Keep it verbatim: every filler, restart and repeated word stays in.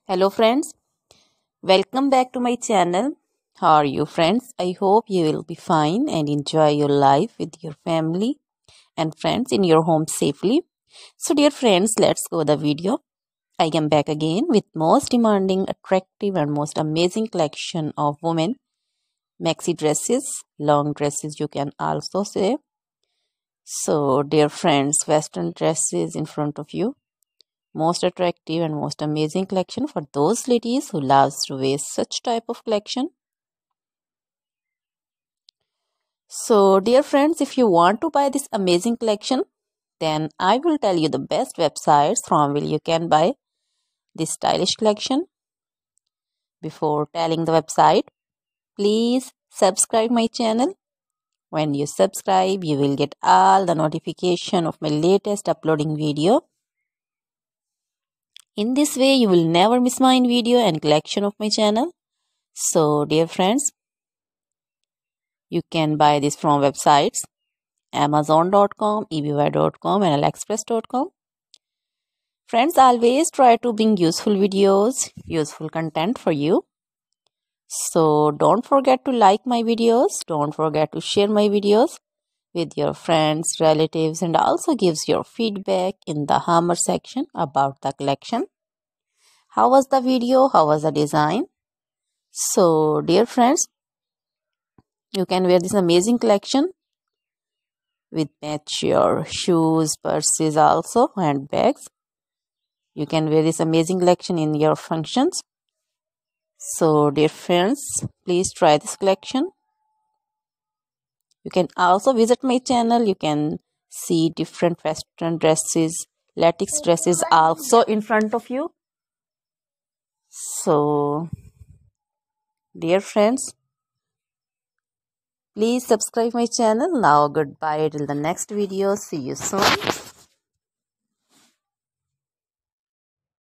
Hello friends, welcome back to my channel. How are you friends? I hope you will be fine and enjoy your life with your family and friends in your home safely. So dear friends, let's go the video. I am back again with most demanding, attractive and most amazing collection of women maxi dresses, long dresses you can also say. So dear friends, western dresses in front of you. Most attractive and most amazing collection for those ladies who loves to wear such type of collection. So dear friends, if you want to buy this amazing collection, then I will tell you the best websites from where you can buy this stylish collection. Before telling the website, please subscribe my channel. When you subscribe, you will get all the notification of my latest uploading video. In this way, you will never miss my video and collection of my channel. So, dear friends, you can buy this from websites amazon dot com, e b y dot com and aliexpress dot com. Friends, always try to bring useful videos, useful content for you. So, don't forget to like my videos. Don't forget to share my videos with your friends, relatives and also gives your feedback in the hammer section about the collection. How was the video? How was the design? So, dear friends, you can wear this amazing collection with match your shoes, purses also, handbags. You can wear this amazing collection in your functions. So, dear friends, please try this collection. You can also visit my channel. You can see different western dresses, latex dresses also in front of you. So, dear friends, please subscribe my channel. Now goodbye till the next video. See you soon.